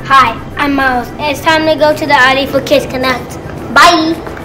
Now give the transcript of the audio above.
Hi, I'm Miles, and it's time to go to the ID for Kids Connect. Bye!